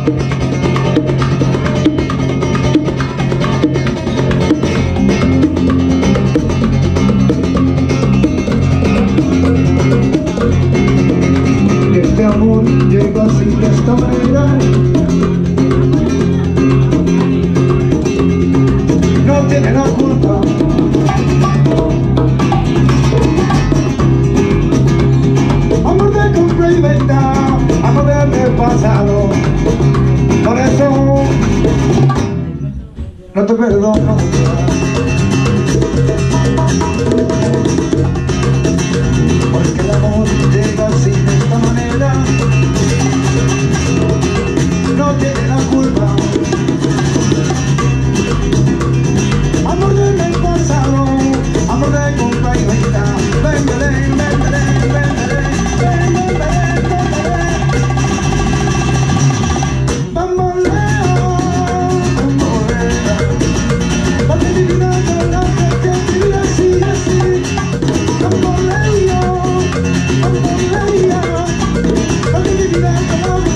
Este amor llegó así de esta manera. No tiene la culpa. Amor de compra y venta, amor del pasado. Por eso no te perdono. Porque el amor llega así de esta manera. No tiene la culpa. Amor del pasado, amor de compra y venta. Véndele, véndele, véndele, véndele, véndele. Bambolea, porque mi vida no la que vive así, así. Bambolea, bambolea, porque mi vida no la